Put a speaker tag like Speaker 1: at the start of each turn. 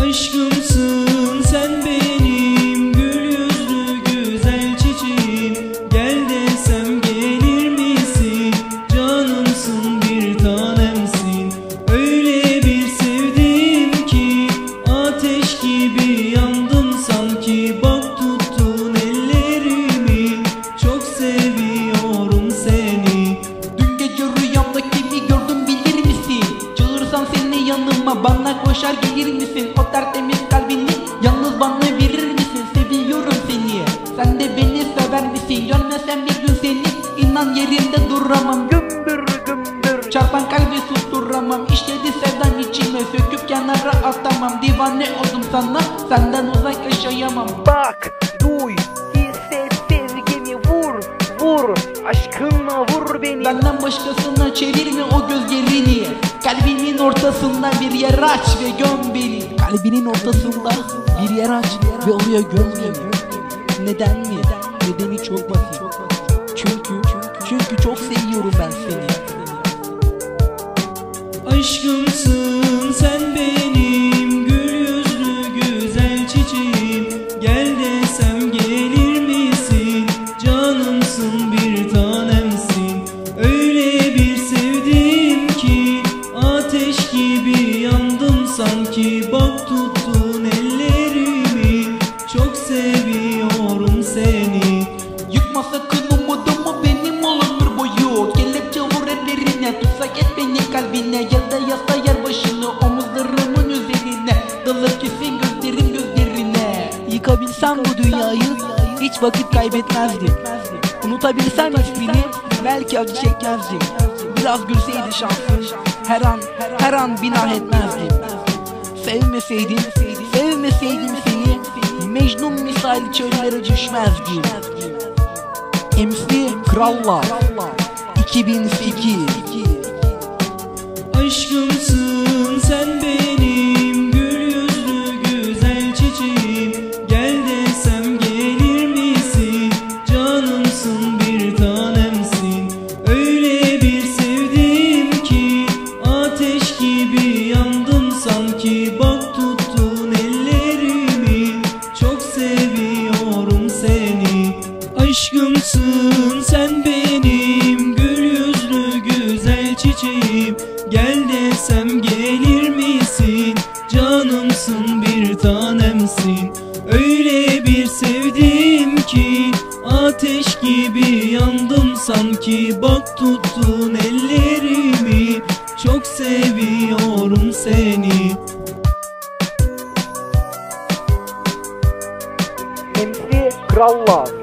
Speaker 1: Aşkımsın sen benim, gül yüzlü güzel çiçeğim. Gel desem gelir misin? Canımsın, bir tanemsin. Öyle bir sevdim ki ateş gibi yandım sanki. Bak tuttun ellerimi, çok seviyorum seni.
Speaker 2: Dün gece rüyamda kimi gördüm bilir misin? Çağırsam seni yanıma, bana koşar gelir misin? O tertemiz kalbini yalnız bana verir misin? Seviyorum seni, sen de beni sever misin? Görmesem bir gün seni, inan yerimde duramam. Gümbür gümbür çarpan kalbi susturamam. İşledi sevdan içime, söküp kenara atamam. Divane oldum sana, senden uzak yaşayamam.
Speaker 3: Bak, duy, hisset sevgimi, vur, vur, aşkınla vur beni.
Speaker 2: Benden başkasına çevirme o gözlerini. Kalbimin ortasında bir yer aç ve göm beni. Kalbinin ortasında bir yer aç ve oraya göm beni. Neden mi? Nedeni çok basit. Çünkü çok seviyorum ben seni.
Speaker 1: Aşkımsın sen benim, gül yüzlü güzel çiçeğim. Gel desem gelir misin? Canımsın, bir tanemsin. Öyle bir sevdim ki ateş gibi yandım sanki. Bak tuttun ellerimi, çok seviyorum seni.
Speaker 2: Yıkma sakın umudumu, benim ol ömür boyu. Kelepçe vur ellerine, tutsak et beni kalbine. Ya da yasla yer başını omuzlarımın üzerine. Dalıp kesin gözlerine. Yıkabilsem bu dünyayı hiç vakit kaybetmezdim. Unutabilsem ismini belki acı çekmezdim. Biraz gülseydi şansım, her an binah etmezdim. Sevmeseydim seni, Mecnun misali çöllere düşmezdim. MC Krallar 2008.
Speaker 1: Aşkımsın sen benim, gül yüzlü güzel çiçeğim. Gel desem gelir misin? Canımsın, bir tanemsin. Öyle bir sevdim ki ateş gibi yandım sanki. Bak tuttun ellerimi, çok seviyorum seni. Aşkımsın sen benim, gül yüzlü güzel çiçeğim. Gel desem gelir misin? Canımsın, bir tanemsin. Öyle bir sevdim ki ateş gibi yandım sanki. Bak tuttun ellerimi, çok seviyorum seni.
Speaker 3: MC Krallar.